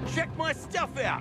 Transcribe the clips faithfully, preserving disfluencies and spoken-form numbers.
Check my stuff out!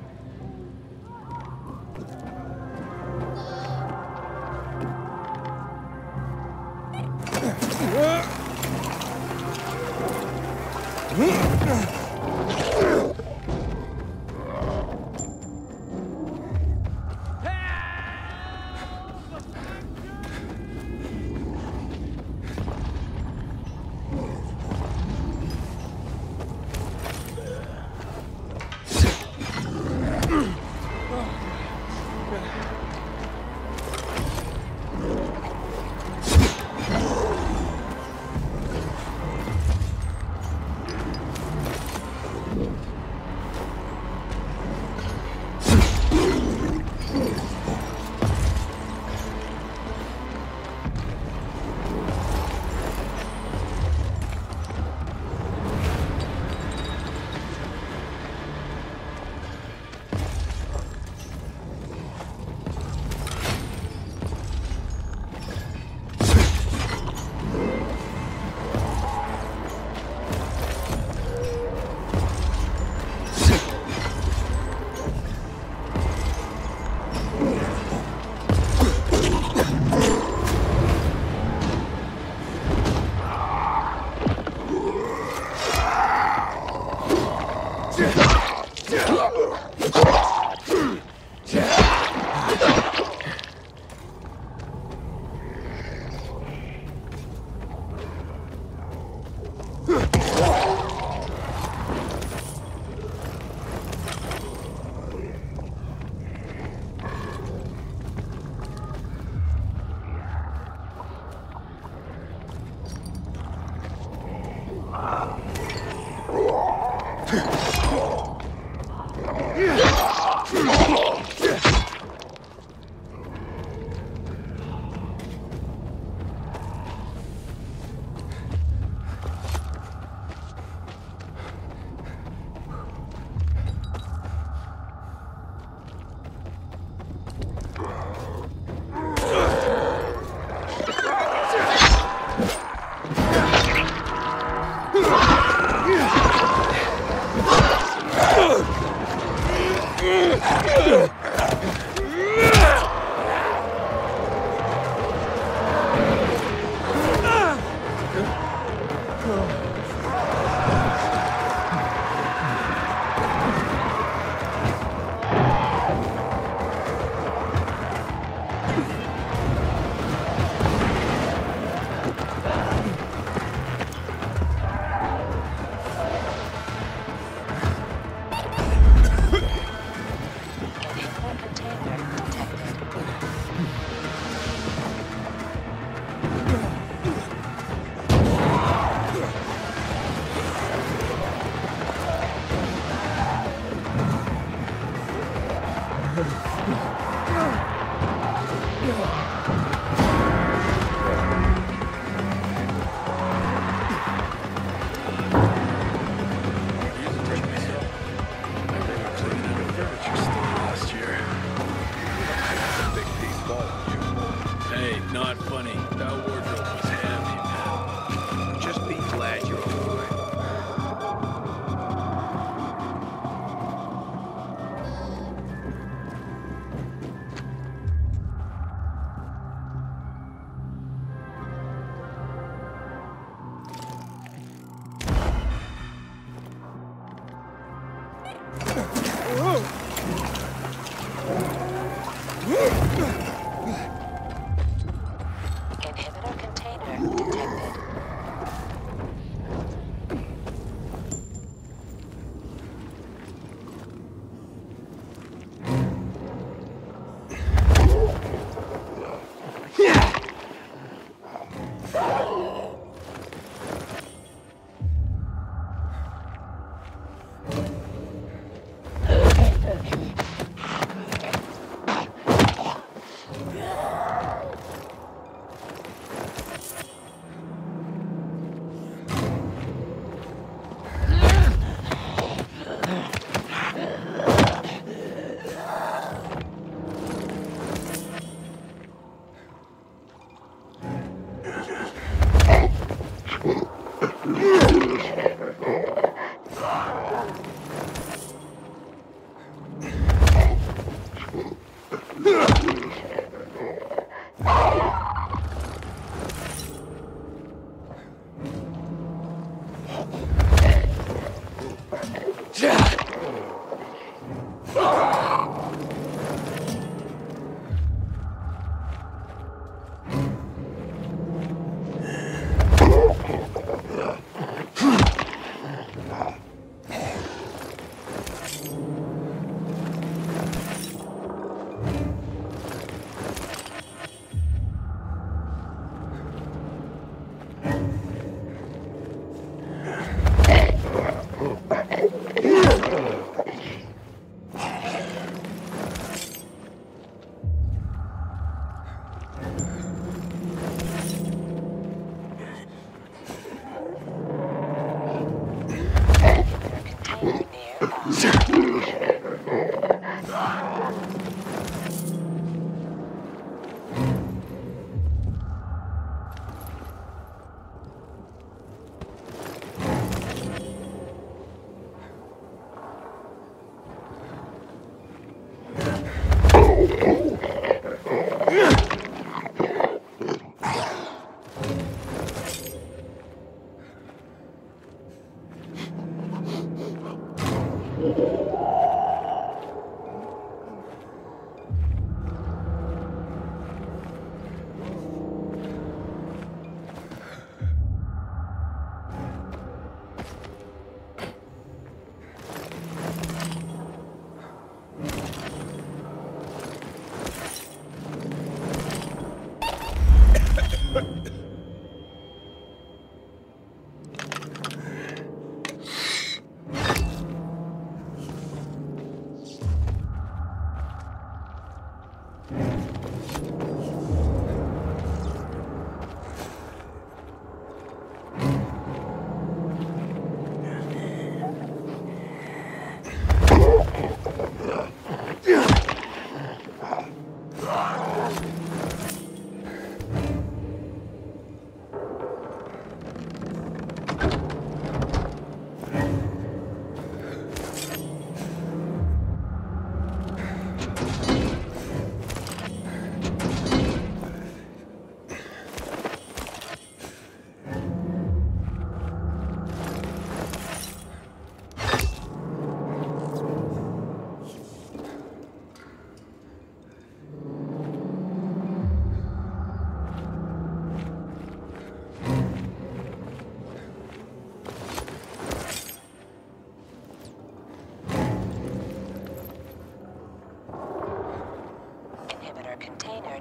Container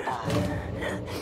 nearby.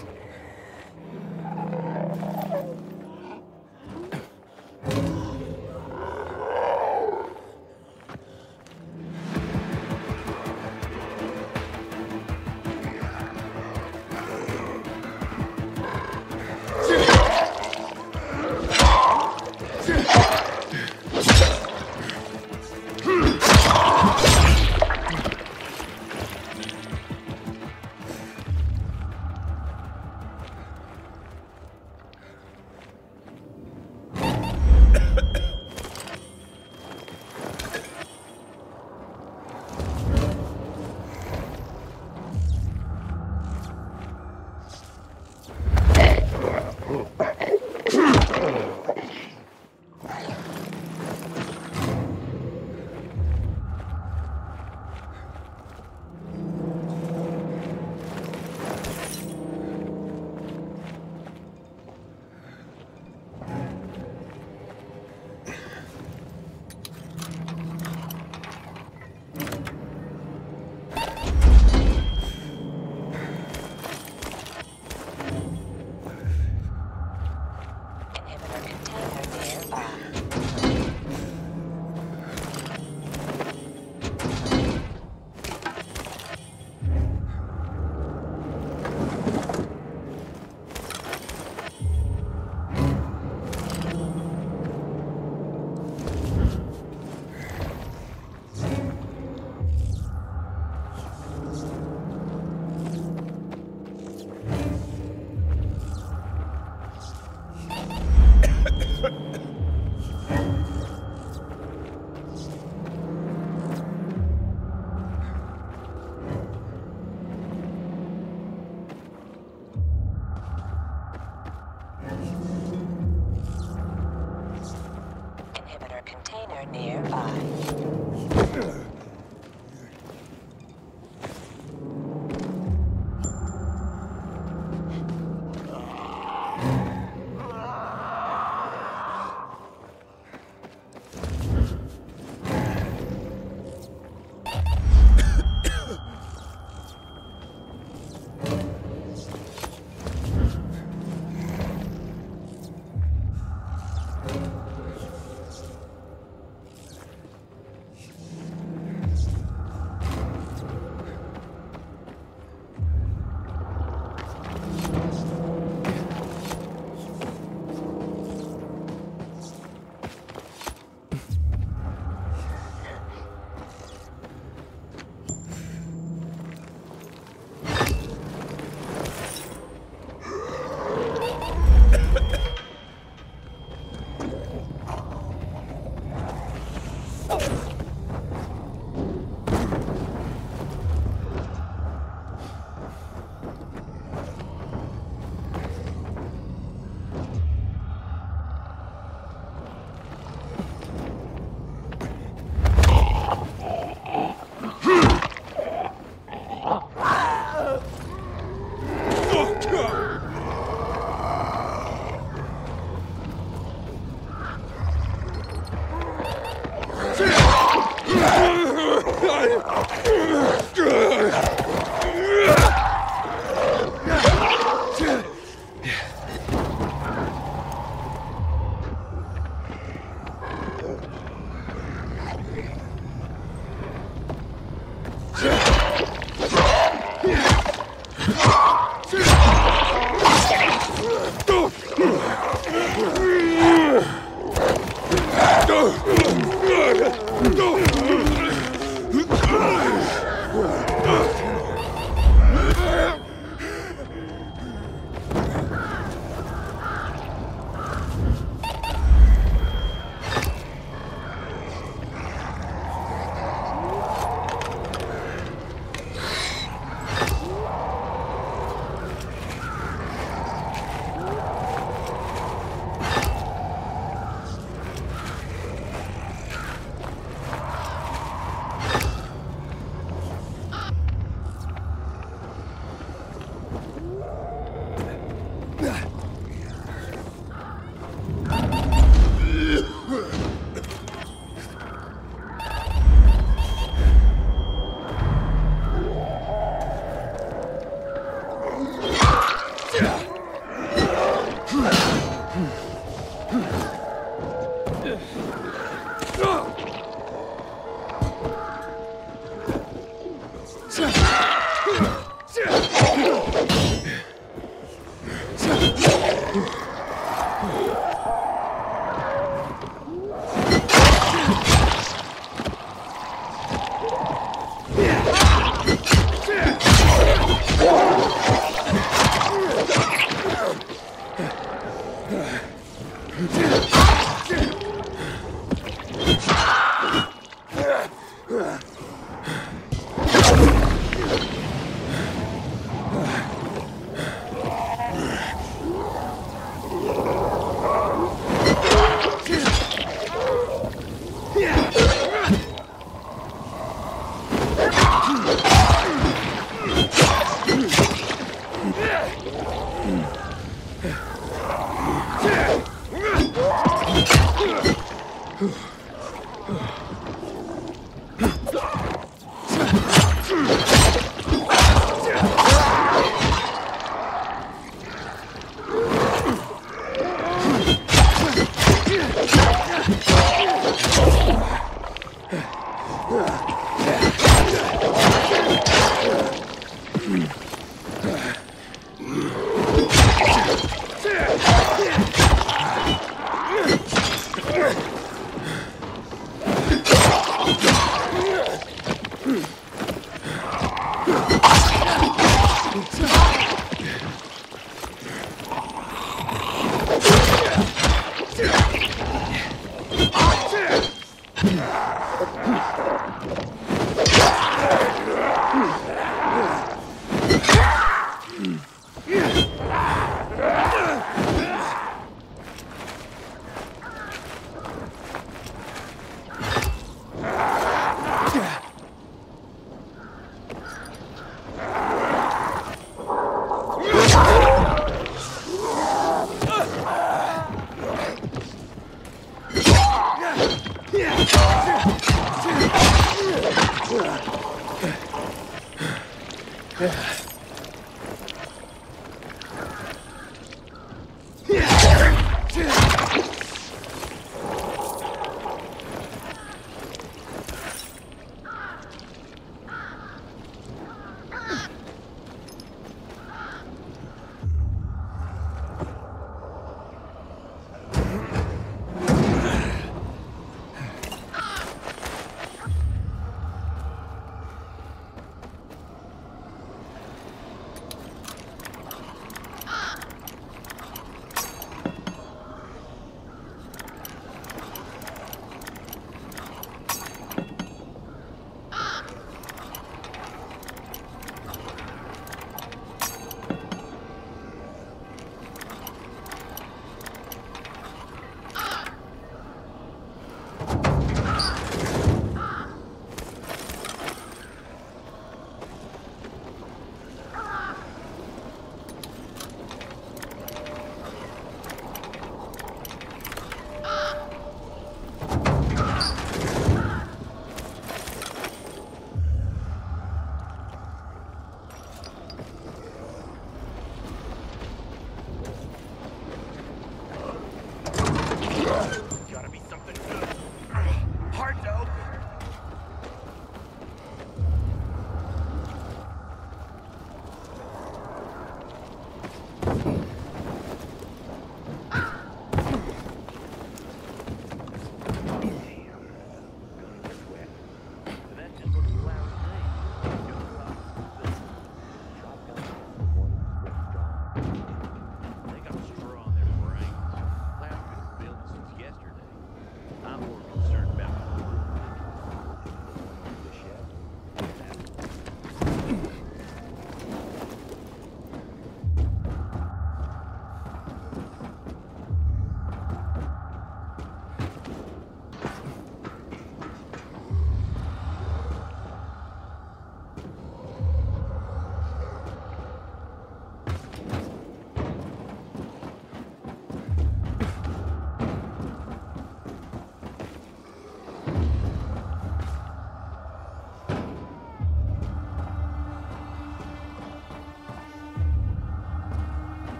Container nearby.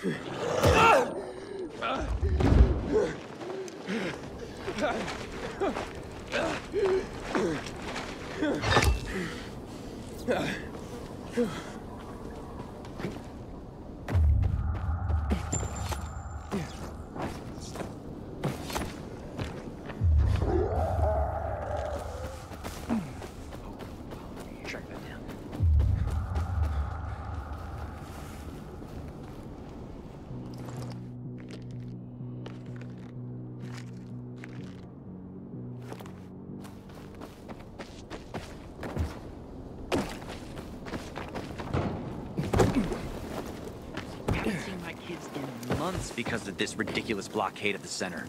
Because of this ridiculous blockade at the center.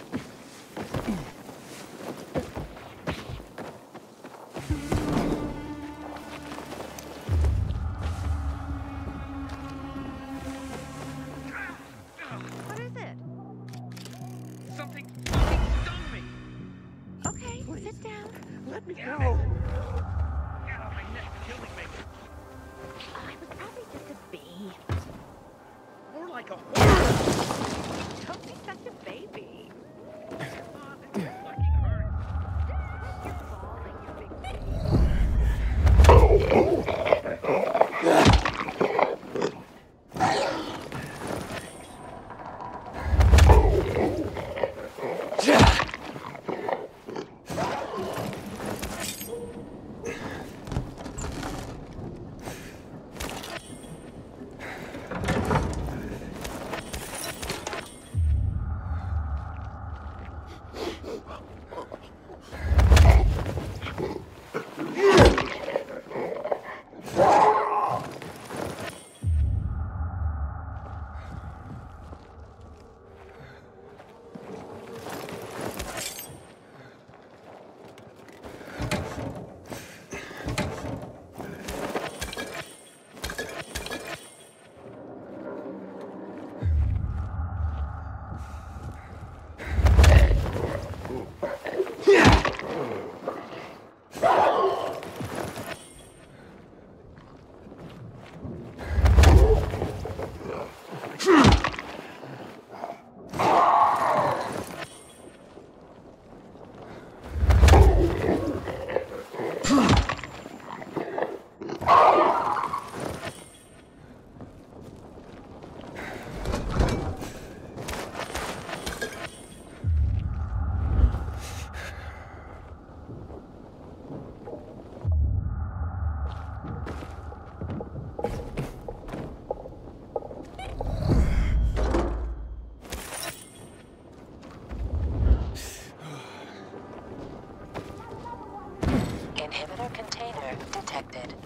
What is it? Something, something stung me. Okay, Please. Sit down. Let me go. Get out of my neck, killing me. Oh, it was probably just a bee. More like a horse. Don't be such a baby. Oh, this fucking hurts. You're falling, you big baby. Inhibitor container detected.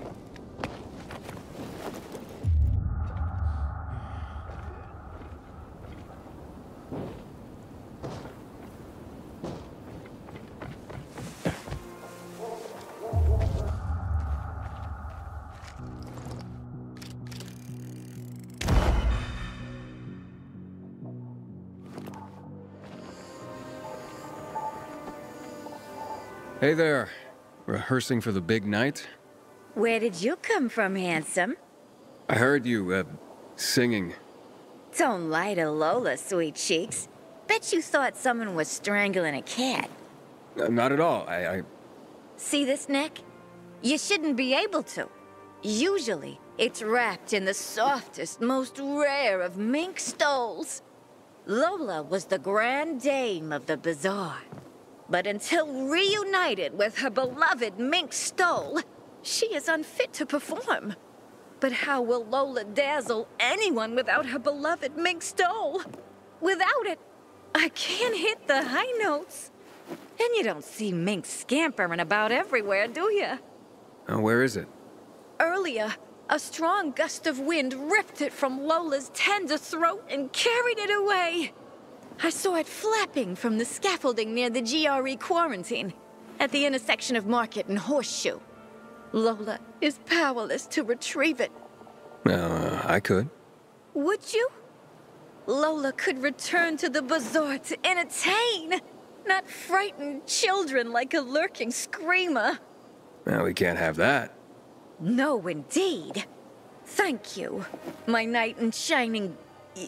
Hey there. Rehearsing for the big night? Where did you come from, handsome? I heard you, uh, singing. Don't lie to Lola, sweet cheeks. Bet you thought someone was strangling a cat. Uh, not at all. I, I... See this neck? You shouldn't be able to. Usually, it's wrapped in the softest, most rare of mink stoles. Lola was the grand dame of the bazaar. But until reunited with her beloved mink stole, she is unfit to perform. But how will Lola dazzle anyone without her beloved mink stole? Without it, I can't hit the high notes. And you don't see mink scampering about everywhere, do you? Uh, where is it? Earlier, a strong gust of wind ripped it from Lola's tender throat and carried it away. I saw it flapping from the scaffolding near the G R E quarantine, at the intersection of Market and Horseshoe. Lola is powerless to retrieve it. Uh, I could. Would you? Lola could return to the bazaar to entertain, not frighten children like a lurking screamer. Well, we can't have that. No, indeed. Thank you, my knight in shining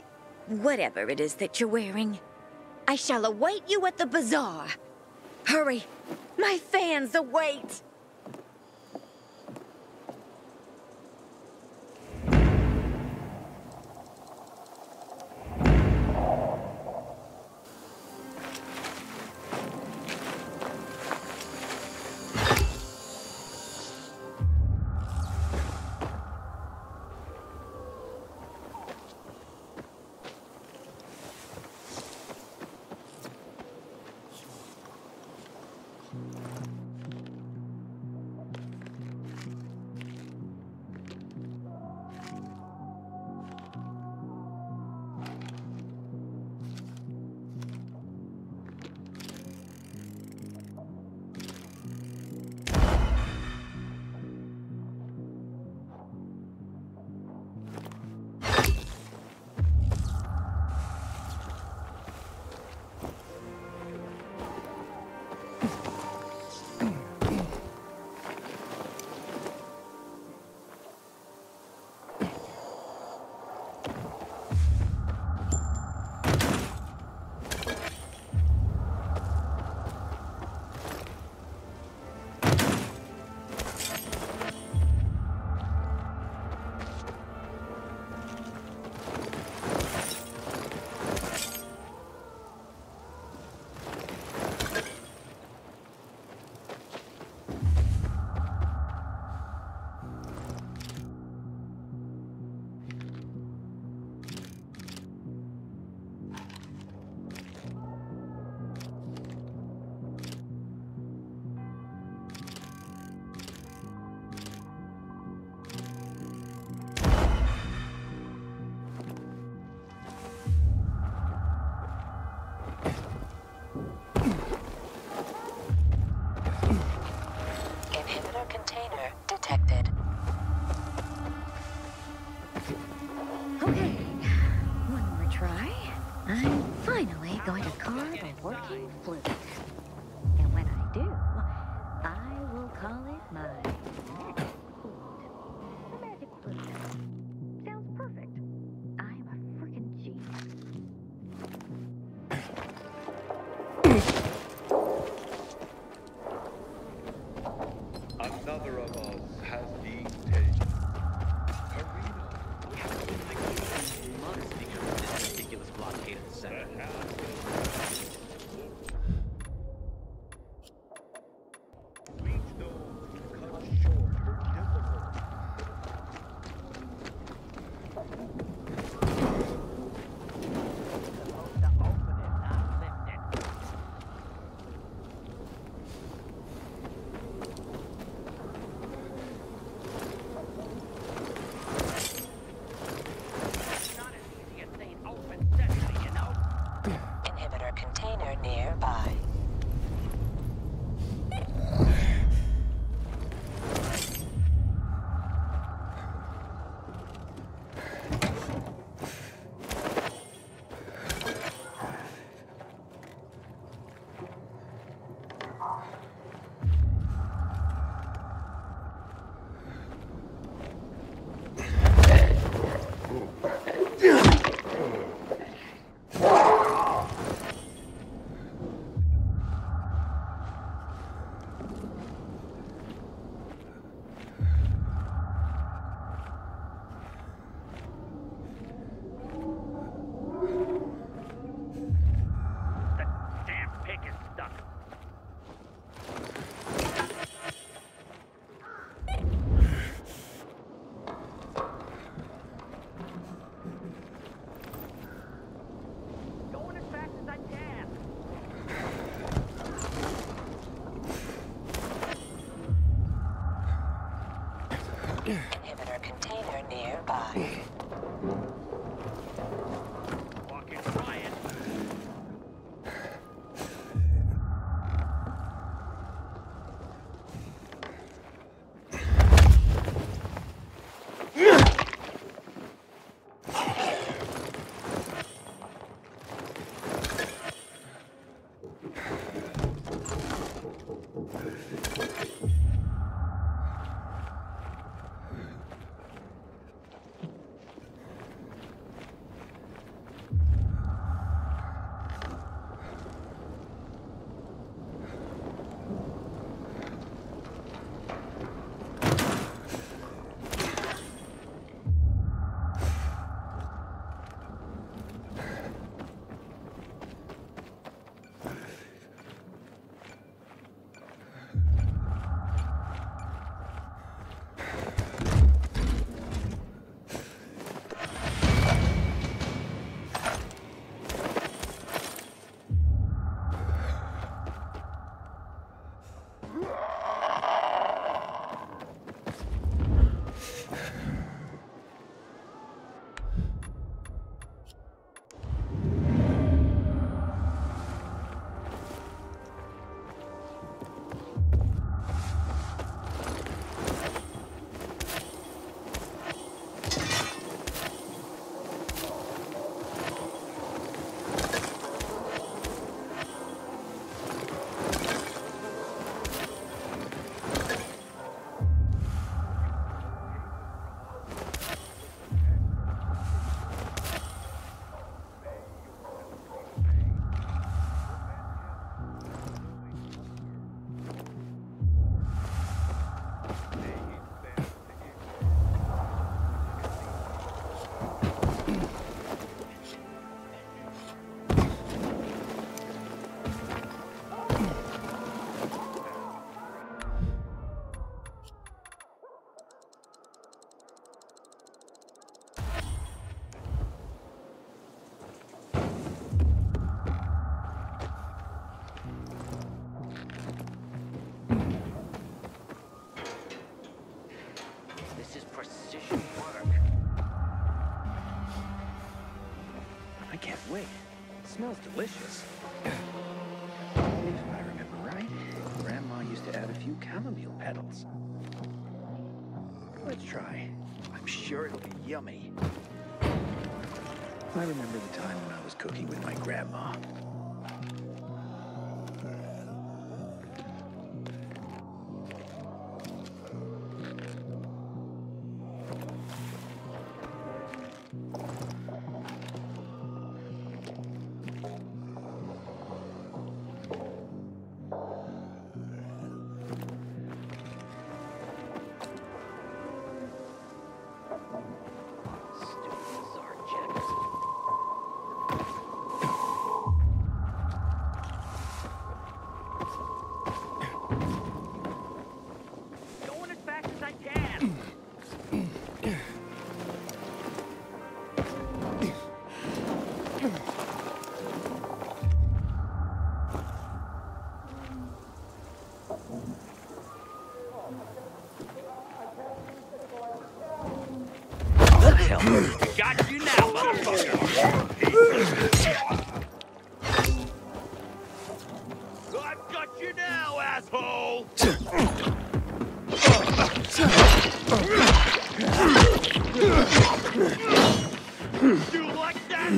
whatever it is that you're wearing. I shall await you at the bazaar. Hurry, my fans await. Inhibitor container detected. Okay, one more try. I'm finally going to carve a working flute. And when I do, I will call it my Magic Flute. The Magic Flute. Sounds perfect. I'm a freaking genius. Another of us has been taken. Karina. Months because of this ridiculous blockade at the center. I can't wait. It smells delicious. If I remember right, Grandma used to add a few chamomile petals. Let's try. I'm sure it'll be yummy. I remember the time when I was cooking with my grandma. Going as fast as I can. What the hell? Got you now, motherfucker. I've got you now, asshole. You like that?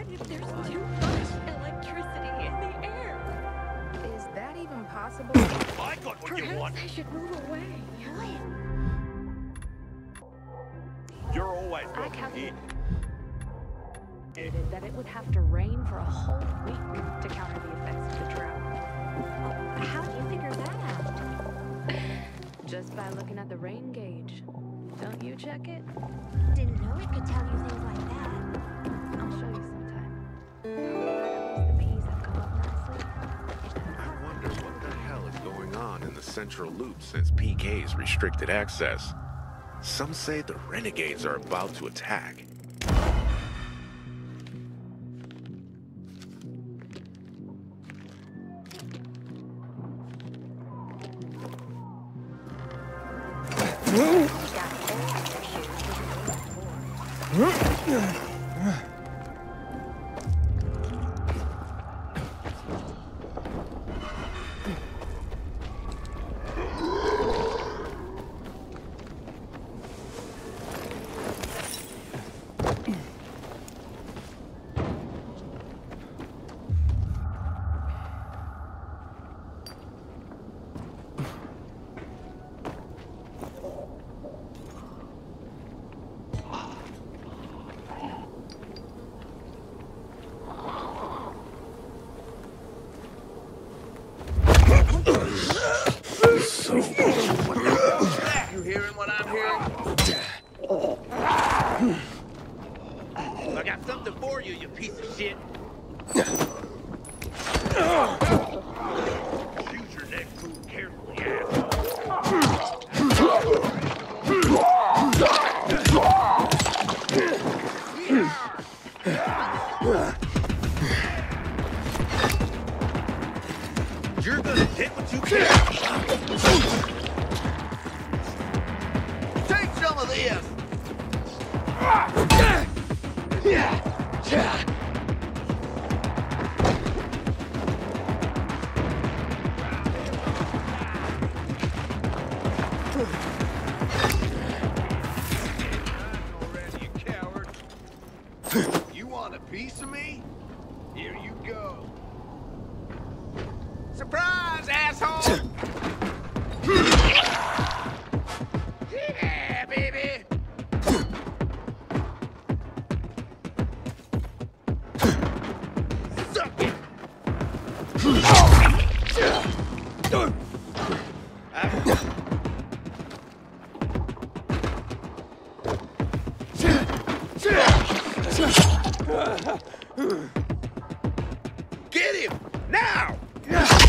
if there's too much electricity in the air? Is that even possible? I got what you Perhaps want. I should move away. You're always I welcome here. calculated that it would have to rain for a whole week to counter the effects of the drought. Well, how do you figure that out? Just by looking at the rain gauge. Don't you check it? Didn't know it could tell you things like that. I'll show you sometime. At least the bees have come up nicely. I wonder what the hell is going on in the central loop since P K's restricted access. Some say the renegades are about to attack. You hearing what I'm hearing? I got something for you, you piece of shit. Use your neck food carefully, You're gonna take what you can. Take some of this. Already, you coward. You want a piece of me? Here you go. Surprise, asshole! Yeah, baby! Suck it! Get him! Now!